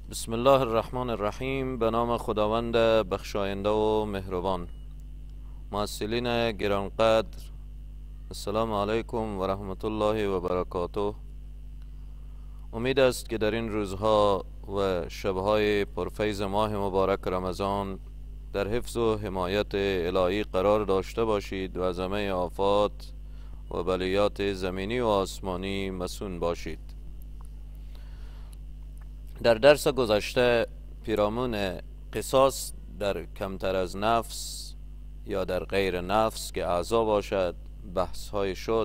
بسم الله الرحمن الرحیم. به نام خداوند بخشاینده و مهربان. محصلین گرانقدر، السلام علیکم و رحمت الله و برکاته. امید است که در این روزها و شبهای پرفیض ماه مبارک رمضان در حفظ و حمایت الهی قرار داشته باشید و از همه آفات و بلیات زمینی و آسمانی مصون باشید. در درس گذشته پیرامون قصاص در کمتر از نفس یا در غیر نفس که اعضا باشد بحث های شد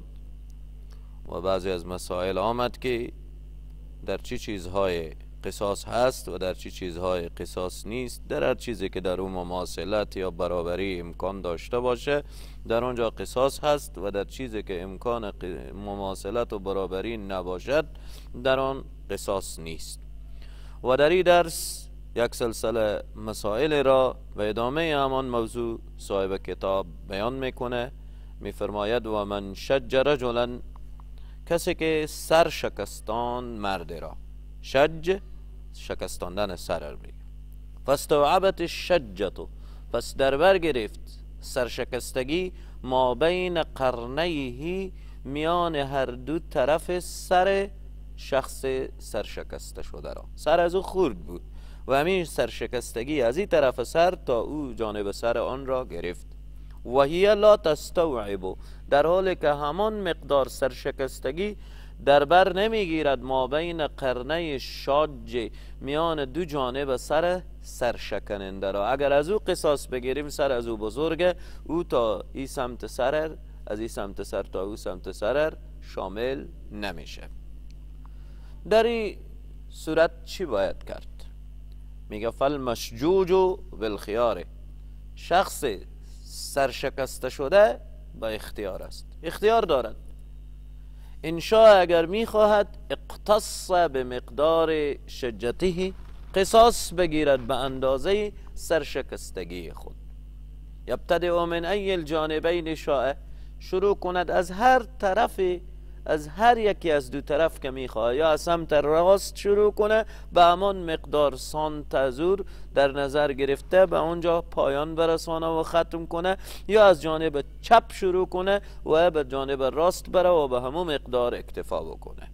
و بعضی از مسائل آمد که در چی چیزهای قصاص هست و در چی چیزهای قصاص نیست. در هر چیزی که در اون مماثلت یا برابری امکان داشته باشه در اونجا قصاص هست و در چیزی که امکان مماثلت و برابری نباشد در آن قصاص نیست. و در این درس یک سلسله مسائل را و ادامه همان موضوع صاحب کتاب بیان میکنه. میفرماید و من شج رجلا، کسی که سر شکستان مرد را، شج شکستاندن سر بگیر، فاستوعبت الشجة، پس در بر گرفت سرشکستگی، ما بین قرنیه، میان هر دو طرف سر شخص سرشکسته شده را. سر از او خورد بود و همین سرشکستگی از این طرف سر تا او جانب سر آن را گرفت. و هی لا تستوعب، در حالی که همان مقدار سرشکستگی در بر نمیگیرد ما بین قرنه شاج، میان دو جانب سر سرشکننده را. اگر از او قصاص بگیریم سر از او بزرگه، او تا این سمت سر، از این سمت سر تا او سمت سر شامل نمیشه. در این صورت چی باید کرد؟ میگه فالمشجوج بالخیار، شخص سرشکسته شده با اختیار است، اختیار دارد. انشاء اگر میخواهد اقتص به مقدار شجته، قصاص بگیرد به اندازه سرشکستگی خود. یبتدئ من ای الجانبین شاء، شروع کند از هر طرف، از هر یکی از دو طرف که میخواه، یا از سمت راست شروع کنه به همان مقدار سانتزور در نظر گرفته به اونجا پایان برسانه و ختم کنه، یا از جانب چپ شروع کنه و به جانب راست بره و به همون مقدار اکتفا بکنه.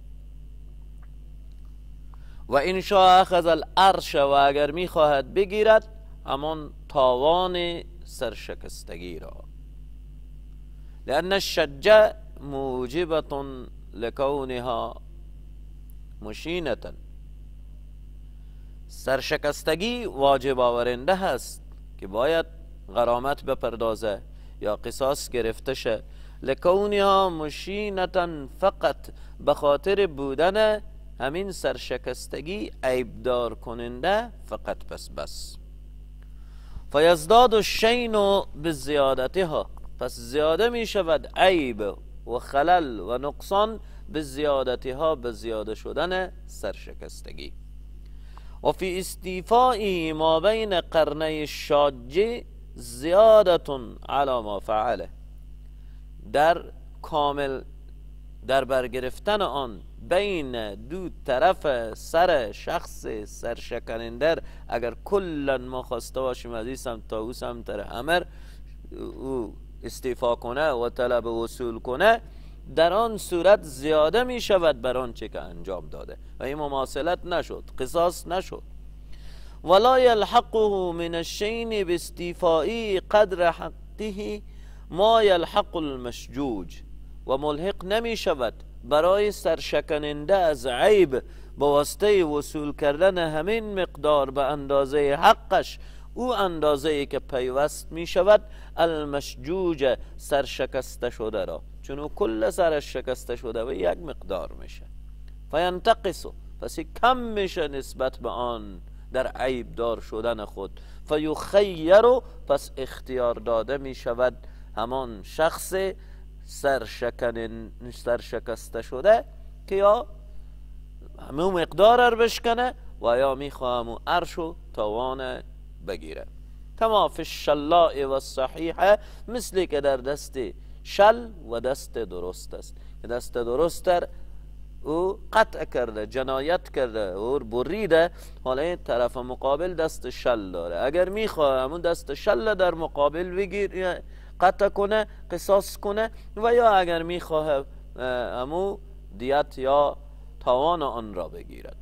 و انشاء اخذ العرش، و اگر میخواهد بگیرد همان تاوان سرشکستگی را. لأن الشجة موجبة لكونها مشینة، سرشکستگی واجب آورنده هست که باید غرامت بپردازه یا قصاص گرفته شه. لکونها مشینة، فقط به خاطر بودن همین سرشکستگی عیبدار کننده فقط بس. فیزداد الشین بزیادتها، پس زیاده می شود عیب و خلل و نقصان به زیادتها، به زیاده شدن سرشکستگی. و فی استیفائی ما بین قرنه شاج زیادت علی ما فعله، در کامل در برگرفتن آن بین دو طرف سر شخص سرشکننده، اگر کلا ما خواسته باشیم از این سمت تا او سمت همه او استیفا کنه و طلب وصول کنه، در آن صورت زیاده می شود بر آنچه که انجام داده و این مماثلت نشد، قصاص نشد. ولا یلحقه من الشین باستیفایی قدر حقه ما یلحق المشجوج، و ملحق نمی شود برای سرشکننده از عیب با واسطه وصول کردن همین مقدار به اندازه حقش، او اندازه‌ای که پیوست می شود المشجوج، سرشکسته شده را، چون او کل سرش شکسته شده و یک مقدار میشه. فینتقص، پس کم میشه نسبت به آن در عیب دار شدن خود. فیخیر، پس اختیار داده می شود همان شخص سرشکسته شده که یا همون مقدار رو بشکنه و یا میخواه همون عرش و تاوان بگیره. کما فی الشلاء و الصحیحه، مثلی که در دست شل و دست درست است. دست درست او قطع کرده، جنایت کرده او بریده، حالا این طرف مقابل دست شل داره. اگر میخواه همون دست شل در مقابل بگیر قطع کنه، قصاص کنه، و یا اگر میخواه همون دیت یا تاوان آن را بگیرد.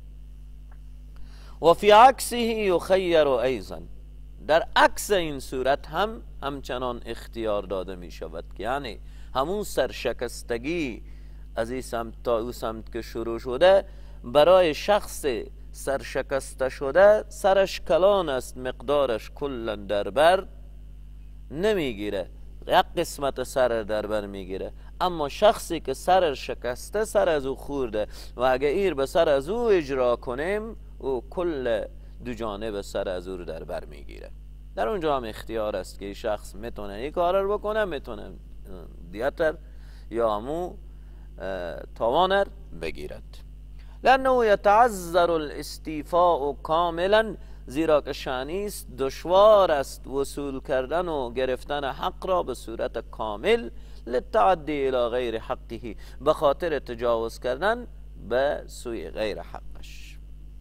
و فی عکسه یخیر ایضا، در عکس این صورت هم همچنان اختیار داده می شود که یعنی همون سرشکستگی از این سمت تا او سمت که شروع شده، برای شخص سرشکسته شده سرش کلان است، مقدارش کلا در بر نمیگیره، یک قسمت سر در بر میگیره. اما شخصی که سر شکسته سر از او خورده و اگه ایر به سر از او اجرا کنیم او کل دو جانب سر از او رو در بر میگیره. در اونجا هم اختیار است که شخص میتونه این کار رو بکنه، میتونه دیتر یا همو تاوانر بگیرد. لانه یتعذر الاستیفاء کاملا، زیرا که شانیست دشوار است وصول کردن و گرفتن حق را به صورت کامل، للتعدی الى غیر حقه، به خاطر تجاوز کردن به سوی غیر حقش.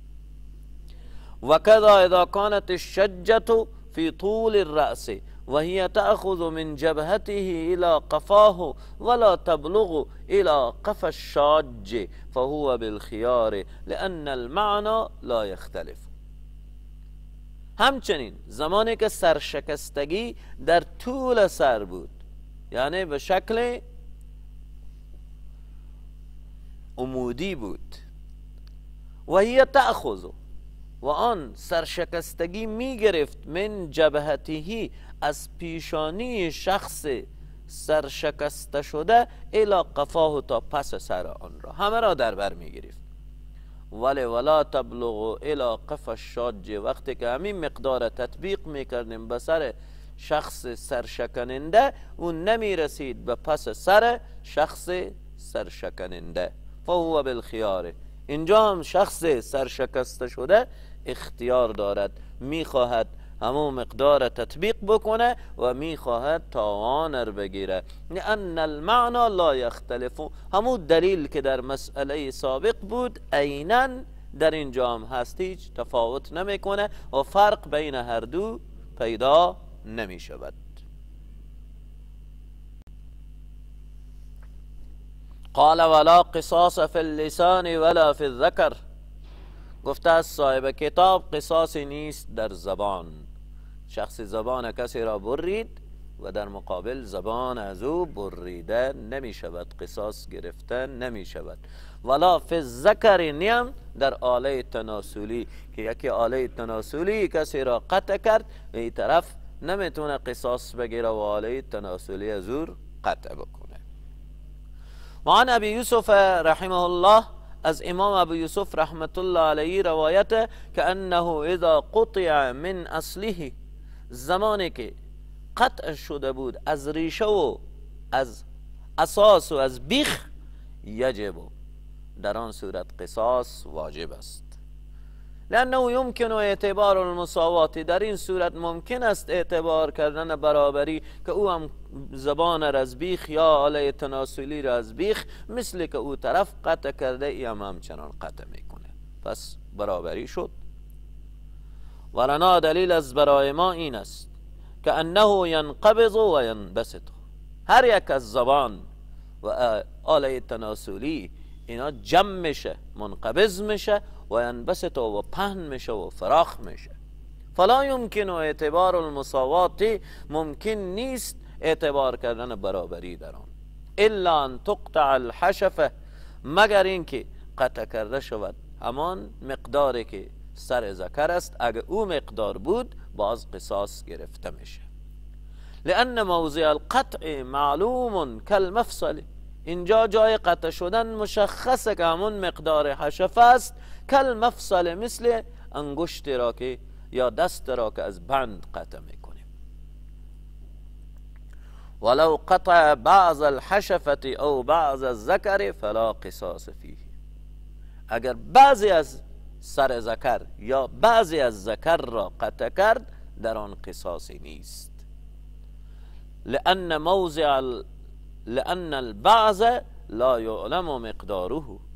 و کذا اذا كانت الشجة في طول الرأس وهي تأخذ من جبهته إلى قفاه ولا تبلغ إلى قفا الشاج فهو بالخيار لأن المعنى لا يختلف. همچنین زمانی که سرشکستگی در طول سر بود، یعنی به شکل عمودی بود، و هی تأخذ، و آن سرشکستگی می گرفت من جبهته، از پیشانی شخص سرشکسته شده، الی قفاه، تا پس سر آن را، همه را در بر می گرفت. ولا تبلغ الی قفا الشاج، وقتی که همین مقدار تطبیق می کردیم به سر شخص سرشکننده، اون نمی رسید به پس سر شخص سرشکننده. فهو بالخیار، اینجا هم شخص سرشکسته شده اختیار دارد، میخواهد همون مقدار تطبیق بکنه و میخواهد تاوانر بگیره. لأن المعنى لا یختلف، همون دلیل که در مسئله سابق بود عیناً در اینجا هم هست، هیچ تفاوت نمیکنه و فرق بین هر دو پیدا نمی شود. قال ولا قصاص في اللسان ولا في الذكر، گفته از صاحب کتاب قصاصی نیست در زبان، شخص زبان کسی را برید و در مقابل زبان از او بریده نمی شود، قصاص گرفته نمی شود. ولا فی الذکر، نیم در آله تناسلی، که یکی آله تناسلی کسی را قطع کرد و این طرف نمیتونه قصاص بگیره و آله تناسلی از او قطع بکنه. وعن ابی یوسف رحمه الله، از امام ابو یوسف رحمت الله علیه روایت که انه اذا قطع من اصله، زمانی که قطع شده بود از ریشه و از اساس و از بیخ، یجب، در آن صورت قصاص واجب است. لانه یمکن اعتبار المساوات، در این صورت ممکن است اعتبار کردن برابری، که او هم زبان را از بیخ یا آله تناسلی را از بیخ، مثل که او طرف قطع کرده ای هم همچنان قطع میکنه، پس برابری شد. ولنا دلیل از برای ما این است که انه ینقبض و ینبسط، هر یک از زبان و آله تناسلی اینا جمع میشه، منقبض میشه، و ینبسط و پهن میشه و فراخ میشه. فلا یمکن اعتبار المساوات، ممکن نیست اعتبار کردن برابری در آن، الا ان تقطع الحشفه، مگر اینکه قطع کرده شود همان مقداری که سر ذکر است، اگه او مقدار بود باز قصاص گرفته میشه. لان موضع القطع معلوم کالمفصل، اینجا جای قطع شدن مشخصه که همون مقدار حشفه است، کالمفصل، مثل انگشت را که یا دست را که از بند قطع میکنیم. ولو قطع بعض الحشفه او بعض الذکر فلا قصاص فیه، اگر بعضی از سر ذکر یا بعضی از ذکر را قطع کرد در آن قصاصی نیست. لأن البعض لا يعلم مقداره،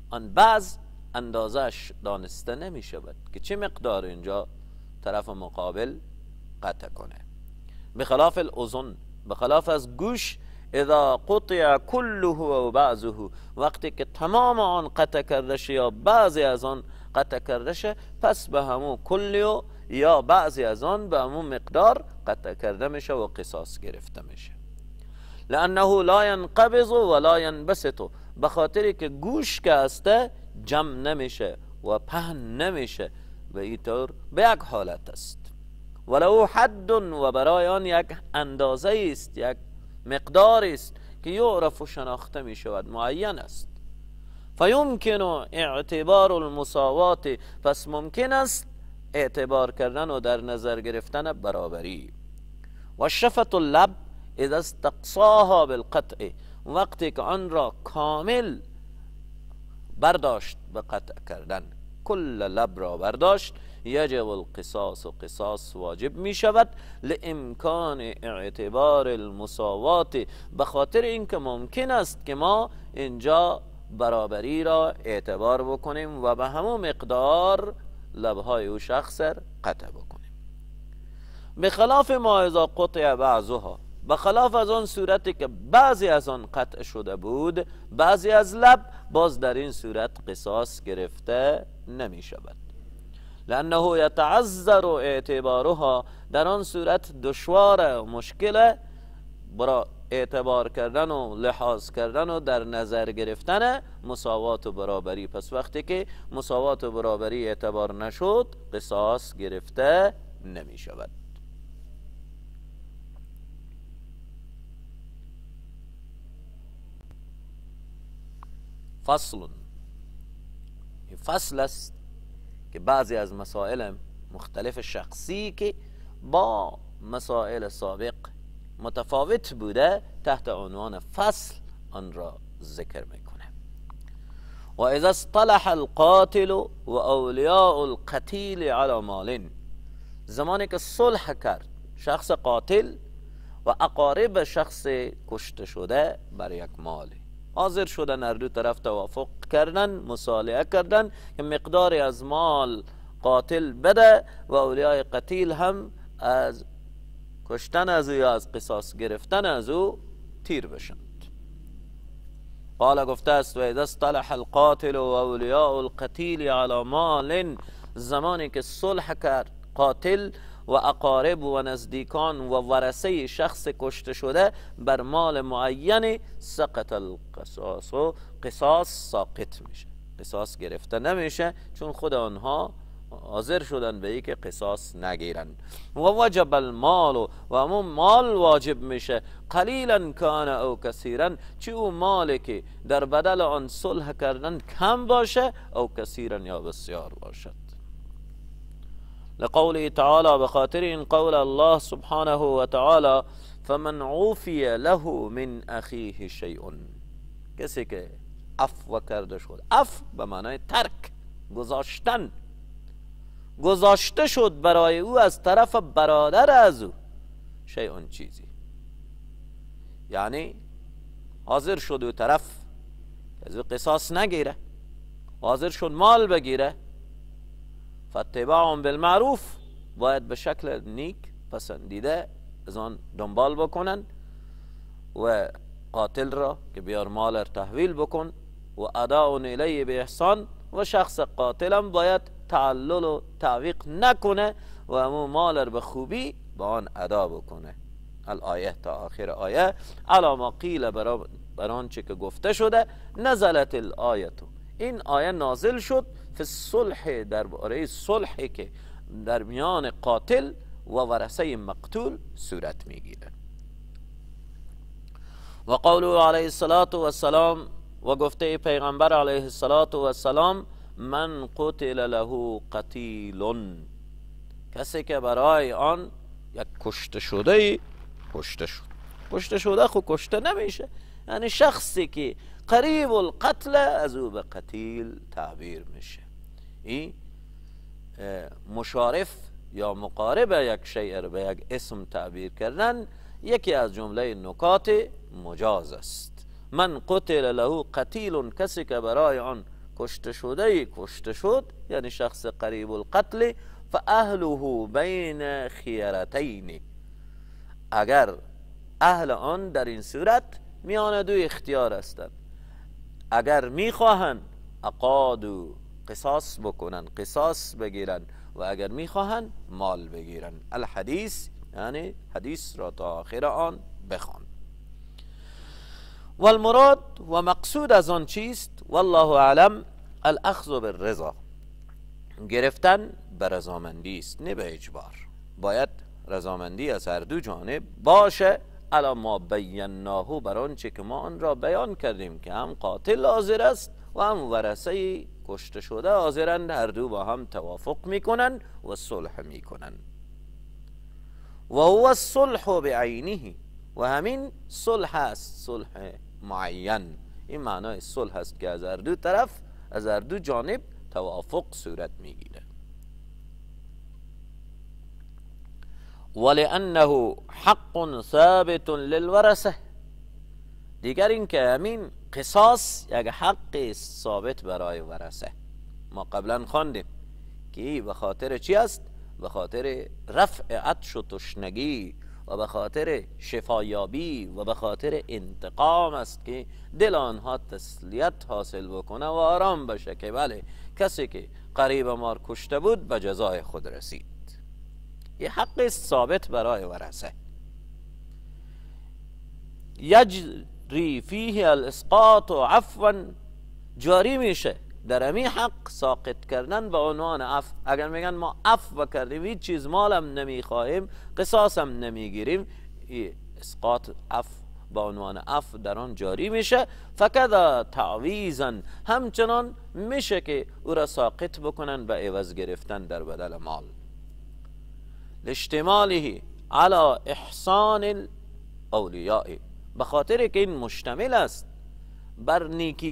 آن بعض اندازش دانسته نمی شود که چه مقدار اینجا طرف مقابل قطع کنه. بخلاف الاذن، بخلاف از گوش، اذا قطع كله و بعضه، وقتی که تمام آن قطع کرده شه یا بعضی از آن قطع کرده شه، پس به همون کلی یا بعضی از آن به همون مقدار قطع کرده میشه و قصاص گرفته میشه. لانه لا ينقبض ولا ينبسط، به خاطری که گوش که هسته جمع نمیشه و پهن نمیشه، به این طور به یک حالت است. ولو حد، و برای آن یک اندازه است، یک مقدار است که یعرف و شناخته می شود، معین است. فیمکن اعتبار المساوات، پس ممکن است اعتبار کردن و در نظر گرفتن برابری. و شفت اللب اذا استقصاها بالقطع، وقتی که آن را کامل برداشت به قطع کردن، کل لب را برداشت، یجب القصاص، و قصاص واجب می شود. لامکان اعتبار المساوات، به خاطر اینکه ممکن است که ما اینجا برابری را اعتبار بکنیم و به همون مقدار لبهای او شخص قطع بکنیم. بخلاف ما اذا قطع بعضها، بخلاف از آن صورتی که بعضی از آن قطع شده بود، بعضی از لب، باز در این صورت قصاص گرفته نمی شود. لانه یتعذر اعتبارها، در آن صورت دشوار و مشکل برای اعتبار کردن و لحاظ کردن و در نظر گرفتن مساوات و برابری. پس وقتی که مساوات و برابری اعتبار نشد، قصاص گرفته نمی شود. فصل، این فصل است که بعضی از مسائل مختلف شخصی که با مسائل سابق متفاوت بوده تحت عنوان فصل آن را ذکر میکنه. و اذا اصطلح القاتل و اولیاء القتیل علی مال، زمانی که صلح کرد شخص قاتل و اقارب شخص کشته شده بر یک مال، حاضر شدن هر دو طرف توافق کردن، مصالحه کردن که مقداری از مال قاتل بده و اولیاء قتیل هم از کشتن از او یا از قصاص گرفتن از او تیر بشند. قال گفته است و اذا اصطلح القاتل و اولیاء القتیل علی مال، زمانی که صلح کرد قاتل و اقارب و نزدیکان و ورثه شخص کشته شده بر مال معین، سقط القصاص، و قصاص ساقط میشه، قصاص گرفته نمیشه، چون خود آنها حاضر شدن به ای که قصاص نگیرن. و وجب المال، و همون مال واجب میشه، قلیلا کان او کثیرا، چه او مالی که در بدل آن صلح کردن کم باشه او کثیرا یا بسیار باشد. لقوله تعالی، بخاطر این قول الله سبحانه و تعالی، فمن عوفی له من اخیه شیء، کسی که عفو کرده شد، عفو به معنای ترک، گذاشتن، گذاشته شد برای او از طرف برادر از او شیء، چیزی، یعنی حاضر شد او طرف از او قصاص نگیره، حاضر شد مال بگیره، فاتباع بالمعروف، باید به شکل نیک پسندیده از آن دنبال بکنن و قاتل را که بیار مال را تحویل بکن، و اداء الیه به احسان، و شخص قاتلم باید تعلل و تعویق نکنه و همون مال را به خوبی به آن ادا بکنه. الآیه تا آخر آیه. علی ما قیل، بر آنچه که گفته شده، نزلت الآیه، این آیه نازل شد فی الصلح، درباره صلحی که در میان قاتل و ورثه مقتول صورت میگیره. و قوله علیه الصلاة والسلام، و گفته پیغمبر علیه الصلاة والسلام، من قتل له قتیل، کسی که برای آن یک کشته شده کشته شد. کشته شده خود کشته نمیشه، یعنی شخصی که قریب القتل از او به قتیل تعبیر میشه. این مشارف یا مقارب یک شیء به یک اسم تعبیر کردن یکی از جمله نکات مجاز است. من قتل له قتیل، کسی که برای آن کشته شد یعنی شخص قریب القتل، فاهله بین خیرتین، اگر اهل آن در این صورت میان دو اختیار هستند، اگر میخواهند اقادو قصاص بکنن، قصاص بگیرن، و اگر میخواهند مال بگیرن. الحدیث یعنی حدیث را تا آخر آن بخوان. والمراد و مقصود از آن چیست؟ والله اعلم الاخذ بالرضا، گرفتن به رضامندی است نه به اجبار. باید رضامندی از هر دو جانب باشه، الا ما بیناه، بر آنچه که ما آن را بیان کردیم که هم قاتل حاضر است و هم ورثه کشته شده حاضرند، هر دو با هم توافق میکنن و صلح میکنن. و هو الصلح بعینه، و همین صلح است، صلح معین. این معنای صلح است که از هر دو طرف، از هر دو جانب توافق صورت میگیره. ولانه حق ثابت للورثه، دیگر این که همین قصاص یک حق ثابت برای ورثه. ما قبلا خواندیم که به خاطر چی است؟ به خاطر رفع عطش و تشنگی و به خاطر شفایابی و به خاطر انتقام است که دل آنها تسلیت حاصل بکنه و آرام بشه که بله کسی که قریب ما کشته بود به جزای خود رسید. یه حق ثابت برای ورثه. یجری فیه الاسقاط و عفوا، جاری میشه در همین حق ساقط کردن به عنوان عفو. اگر میگن ما عفو کردیم، هیچ چیز مالم نمیخواهیم، قصاصم نمیگیریم، اسقاط عفو به عنوان عفو در آن جاری میشه. فکذا تعویضا، همچنان میشه که او را ساقط بکنن به عوض گرفتن در بدل مال. لاشتماله علی احسان الاولیاء، به خاطر که این مشتمل است بر نیکی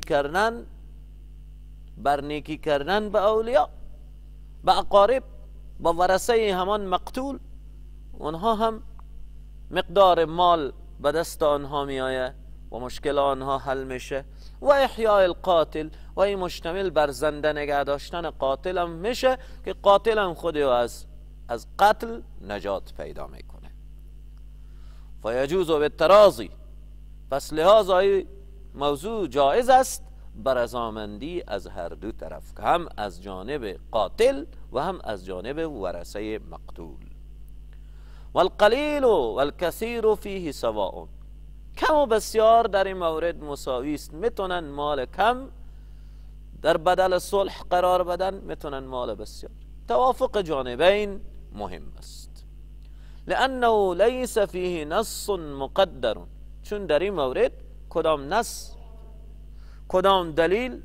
کردن به اولیاء، به اقارب، به ورثه همان مقتول. اونها هم مقدار مال به دست آنها می آید و مشکل آنها حل میشه. و احیاء القاتل، و این مشتمل بر زنده نگه داشتن قاتل هم میشه که قاتل هم خود از قتل نجات پیدا میکنه. فیجوز بالتراضی، پس لحاظا موضوع جایز است بر رضامندی از هر دو طرف، که هم از جانب قاتل و هم از جانب ورثه مقتول. والقلیل والکثیر فیه سواء، کم و بسیار در این مورد مساوی است. میتونن مال کم در بدل صلح قرار بدن، میتونن مال بسیار. توافق جانبین مهم است. لانه لیس فیه نص مقدر، چون در این مورد کدام نص، کدام دلیل،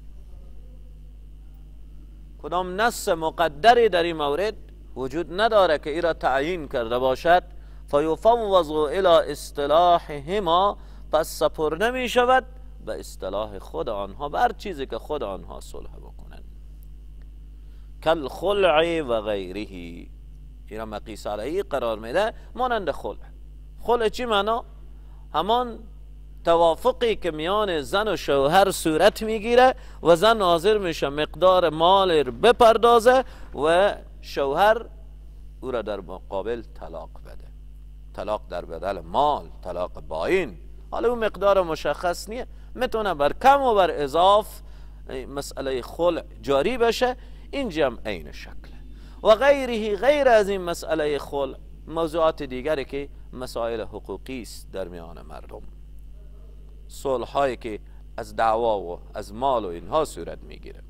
کدام نص مقدری در این مورد وجود نداره که ای را تعیین کرده باشد. فیفوض الى اصطلاحهما، پس سپرده می شود به اصطلاح خود آنها، بر چیزی که خود آنها صلح بکنند. کل خلع و غیره، این را مقیس علیه قرار میده مانند خلع. خلع چی معنا؟ همان توافقی که میان زن و شوهر صورت میگیره و زن حاضر میشه مقدار مال رو بپردازه و شوهر او را در مقابل طلاق بده. طلاق در بدل مال، طلاق باین. حالا اون مقدار مشخص نیه، میتونه بر کم و بر اضاف مسئله خلع جاری بشه. اینجا هم عین شکله. و غیره، غیر از این مسئله خلع موضوعات دیگری که مسائل حقوقی است در میان مردم، صلح هایی که از دعوا و از مال و اینها صورت میگیره.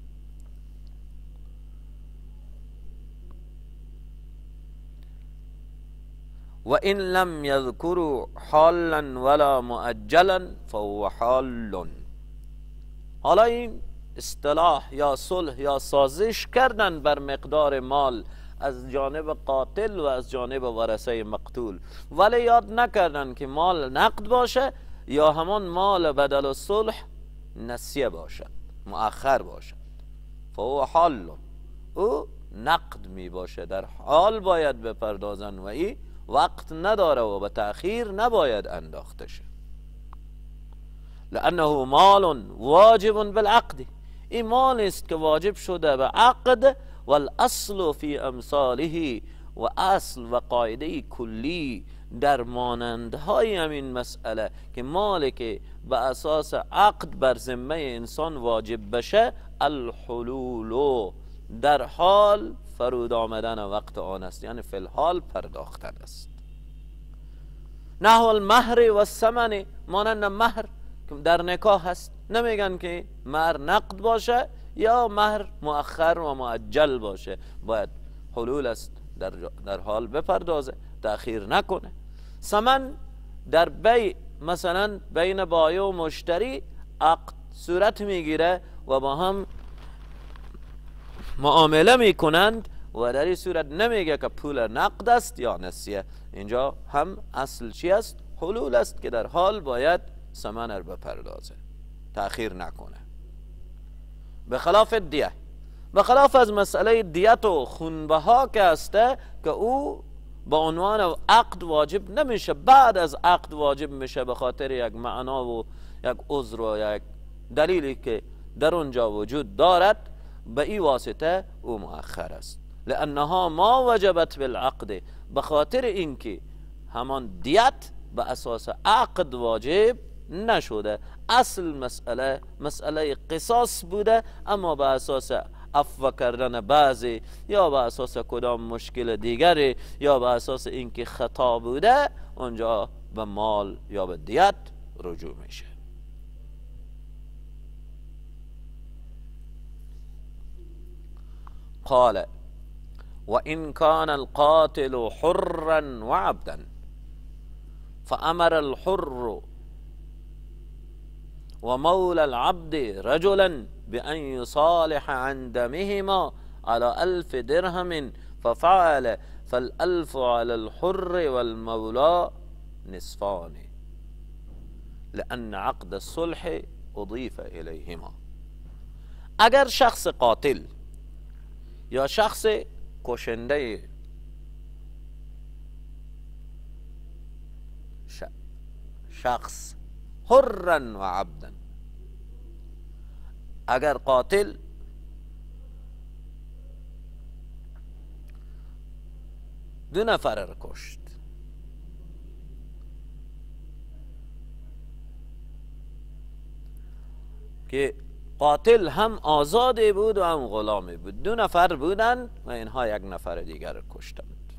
و این لم یذکروا حالا ولا مؤجلا فهو حال. حالا این اصطلاح یا صلح یا سازش کردن بر مقدار مال از جانب قاتل و از جانب ورثه مقتول، ولی یاد نکردن که مال نقد باشه یا همان مال بدل و صلح نسیه باشد، مؤخر باشد. فهو حال، او نقد می باشه، در حال باید بپردازن و این وقت نداره و به تأخیر نباید انداخته شه. لانه مال واجب بالعقد، این مال است که واجب شده به عقد. و الاصل فی امثاله، و اصل و قاعده کلی در مانندهای همین مسئله که مالی که به اساس عقد بر ذمه انسان واجب بشه، الحلول، در حال فرود آمدن وقت آن است، یعنی فی الحال پرداختن است. نحو المهر و الثمن، مانند مهر که در نکاح هست، نمیگن که مهر نقد باشه یا مهر مؤخر و مؤجل باشه، باید حلول است، در حال بپردازه، تأخیر نکنه. ثمن در بیع، مثلا بین بایع و مشتری عقد صورت میگیره و با هم معامله میکنند و در این صورت نمیگه که پول نقد است یا نسیه. اینجا هم اصل چی است؟ حلول است که در حال باید ثمن رو بپردازه، تأخیر نکنه. بخلاف دیه، بخلاف از مسئله دیت و خونبها که هسته که او با عنوان عقد واجب نمیشه، بعد از عقد واجب میشه به خاطر یک معنا و یک عذر و یک دلیلی که در اونجا وجود دارد، به این واسطه او مؤخر است. لانها ما وجبت بالعقد، به خاطر اینکه همان دیت به اساس عقد واجب نشده. اصل مسئله قصاص بوده، اما به اساس عفو کردن بعضی یا به اساس کدام مشکل دیگری یا به اساس اینکه خطا بوده، اونجا به مال یا به دیت رجوع میشه. قال وإن كان القاتل حرا وعبدا فأمر الحر ومولى العبد رجلا بأن يصالح عن دمهما على 1000 درهم ففعل، فالألف على الحر والمولى نصفان، لأن عقد الصلح أضيف إليهما. اگر شخص قاتل یا شخص کشنده شخص حرا و عبدا، اگر قاتل دو نفر را کشت، که قاتل هم آزادی بود و هم غلامی بود، دو نفر بودند و اینها یک نفر دیگر را کشتند.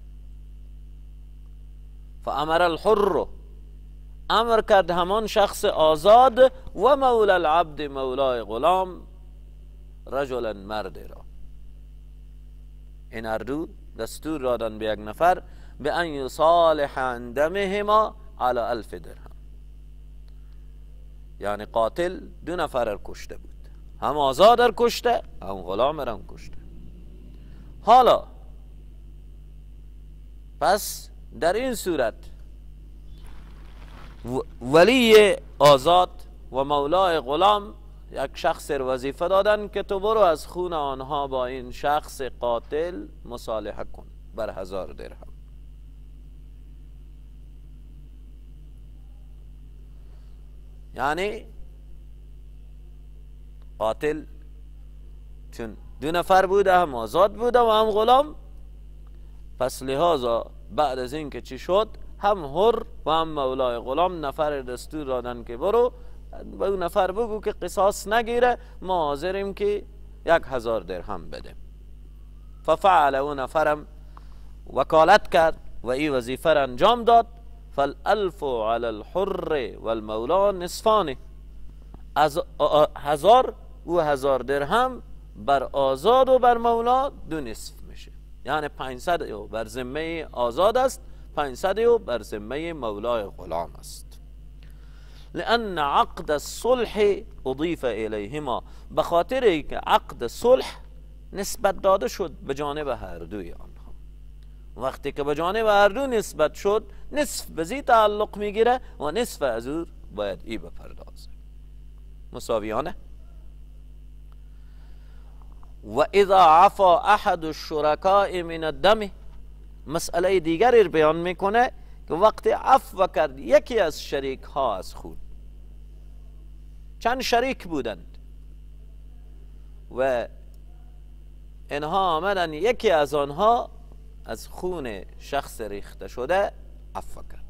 فامر الحر، امر کرد همان شخص آزاد، و مولا العبد، مولای غلام، رجلا، مرد را. این اردو دستور دادن به یک نفر به ان یصالح عن دمهما علی 1000 درهم، یعنی قاتل دو نفر را کشته بود، هم آزاد را کشته هم غلام را کشته. حالا پس در این صورت ولی آزاد و مولای غلام یک شخص را وظیفه دادن که تو برو از خون آنها با این شخص قاتل مصالحه کن بر 1000 درهم. یعنی قاتل چون دو نفر بوده، هم آزاد بوده و هم غلام، پس لحاظا بعد از این که چی شد، هم حر و هم مولای غلام نفر دستور دادن که برو به اون نفر بگو که قصاص نگیره، ما حاضریم که 1000 درهم بده. ففعل، اون نفرم وکالت کرد و این وظیفه را انجام داد. فالالف علی الحر والمولا نصفان، 1000 و 1000 درهم بر آزاد و بر مولا دو نصف میشه، یعنی 500 بر ذمه آزاد است، 500 بر ذمه مولای غلام است. لأن عقد الصلح اضیف الیهما، به خاطر که عقد صلح نسبت داده شد به جانب هر دوی آنها. وقتی که به جانب هر دو نسبت شد، نصف به زی تعلق میگیره و نصف از او باید ای بپردازه، مساویانه. و اذا عفا احد الشرکاء من الدم، مسئله دیگری بیان میکنه که وقتی عفو کرد یکی از شریک ها از خون، چند شریک بودند و اینها آمدن یکی از آنها از خون شخص ریخته شده عفو کرد.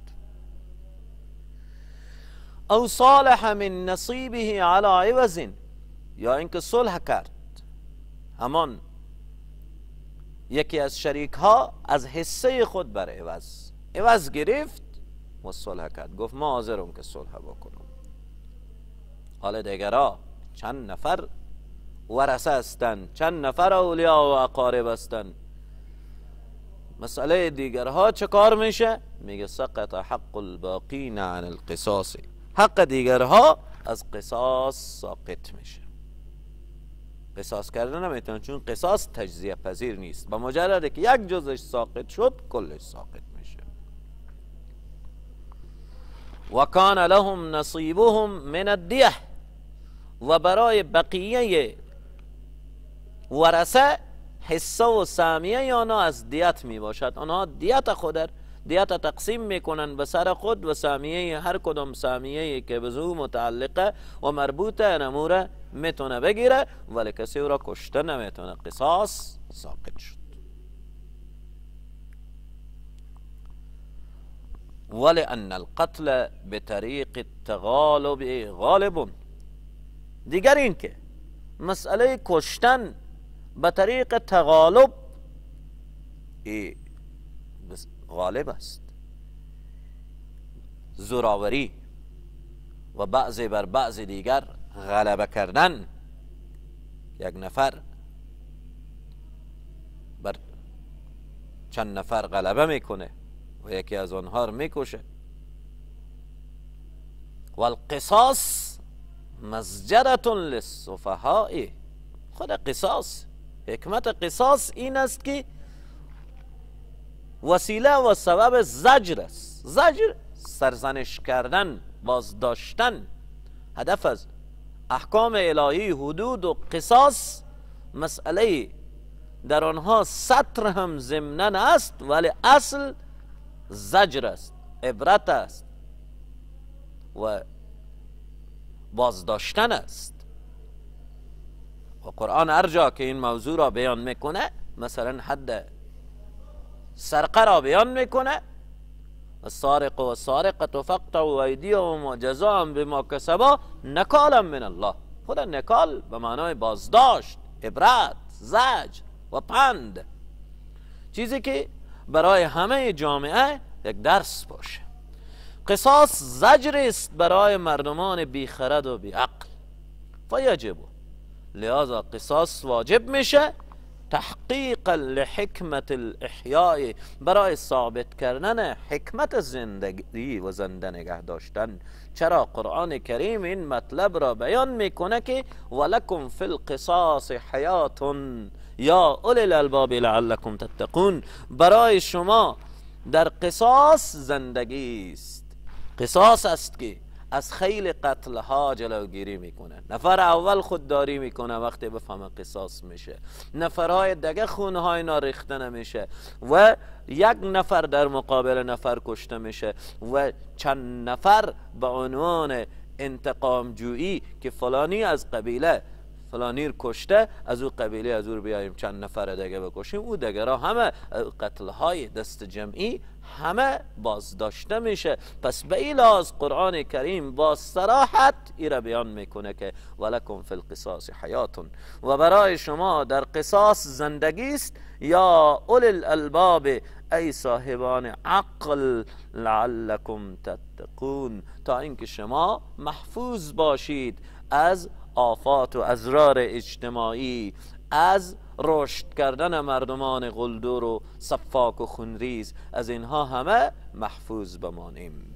او صالح من نصیبه علی عوض، یا اینکه صلح کرد، همان یکی از شریک ها از حصه خود بر عوض گرفت و صلح کرد، گفت ما حاضرم که صلح بکنم. حال دیگرها چند نفر ورثه هستند، چند نفر اولیاء و اقارب هستند. مسئله دیگرها چه کار میشه؟ میگه سقط حق الباقین عن القصاص، حق دیگرها از قصاص ساقط میشه. قصاص کردن نمیتونن، چون قصاص تجزیه پذیر نیست. با مجرد که یک جزش ساقط شد کلش ساقط میشه. و کان لهم نصیبهم من الدیه، و برای بقیه ورثه حصه و سهمیه آنها از دیت می باشد. آنها دیت تقسیم میکنن به سر خود و سهمیه هر کدام سهمیه که به او متعلقه و مربوطه امور میتونه بگیره، ولی کسی او را کشته نمیتونه. قصاص ساقط شد. ولی ان القتل بطریق التغالب غالب، دیگر این که مسئله کشتن به طریق تغالب غالب است، زوراوری و بعضی بر بعضی دیگر غلبه کردن. یک نفر بر چند نفر غلبه میکنه و یکی از آنها رو میکشه. و القصاص مزجرة للسفهاء، خود قصاص، حکمت قصاص این است که وسیله و سبب زجر است. زجر سرزنش کردن، بازداشتن. هدف از احکام الهی حدود و قصاص مسئله در آنها سطر هم ضمنن است، ولی اصل زجر است، عبرت است و بازداشتن است. و قرآن هر جا که این موضوع را بیان میکنه، مثلا حد سرقه را بیان میکنه، السارق و السارقة فاقطعوا ایدیهم و جزاء بما کسبا نکالا من الله. خود نکال به معنای بازداشت، عبرت، زجر و پند، چیزی که برای همه جامعه یک درس باشه. قصاص زجر است برای مردمان بیخرد و بیعقل. فیجب، لذا قصاص واجب میشه تحقیقا لحکمت الاحیاء، برای ثابت کردن حکمت زندگی و زنده نگه داشتن. چرا قرآن کریم این مطلب را بیان میکنه که ولکم فی القصاص حیات یا اولی الالباب لعلکم تتقون، برای شما در قصاص زندگی است. قصاص است که از خیل قتل ها جلوگیری میکنه. نفر اول خودداری میکنه وقتی بفهمه قصاص میشه، نفرهای دیگه خونهای اینا ریخته نمیشه و یک نفر در مقابل نفر کشته میشه و چند نفر به عنوان انتقام جویی که فلانی از قبیله فلانی کشته، از او قبیله از او بیاییم چند نفر دیگه بکشیم، او دیگه را همه قتلهای دست جمعی همه بازداشته میشه. پس به این لحاظ قرآن کریم با صراحت این را بیان میکنه که ولکم فی القصاص حیات، و برای شما در قصاص زندگی است، یا اولی الالباب ای صاحبان عقل لعلکم تتقون، تا اینکه شما محفوظ باشید از آفات و اضرار اجتماعی، از رشد کردن مردمان قلدر و صفاک و خونریز، از اینها همه محفوظ بمانیم.